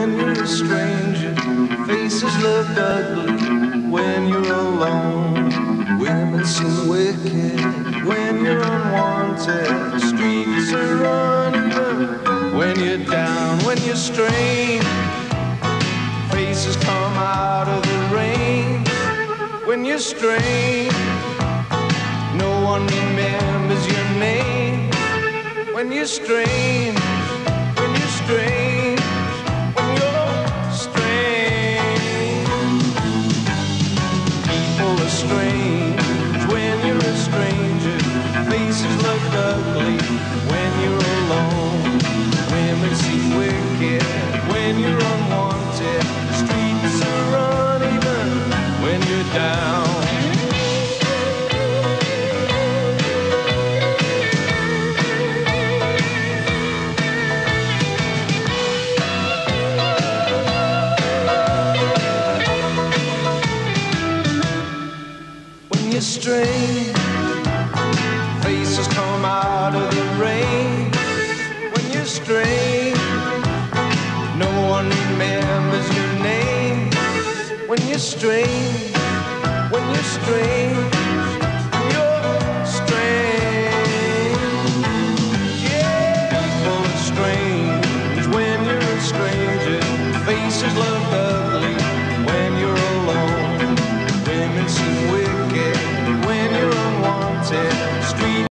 when you're a stranger. Faces look ugly when you're alone. Women seem wicked when you're unwanted. Streets are uneven when you're down, when you're strange. Faces come out of the rain when you're strange. No one remembers your name when you're strange. When you're strange. When you're strange. People are strange when you're a stranger. Faces look ugly when you're alone. Women seem wicked when you're unwanted. Streets are uneven when you're down. When you're strange, faces come out of the rain. When you're strange, no one remembers your name. When you're strange, when you're strange.